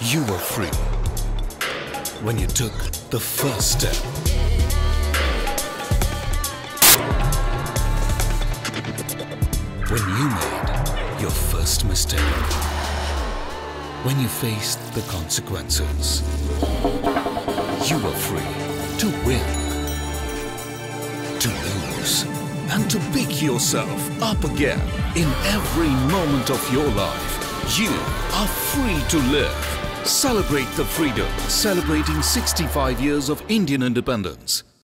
You were free when you took the first step. When you made your first mistake. When you faced the consequences. You were free to win, to lose, and to pick yourself up again in every moment of your life. You are free to live. Celebrate the freedom, celebrating 65 years of Indian independence.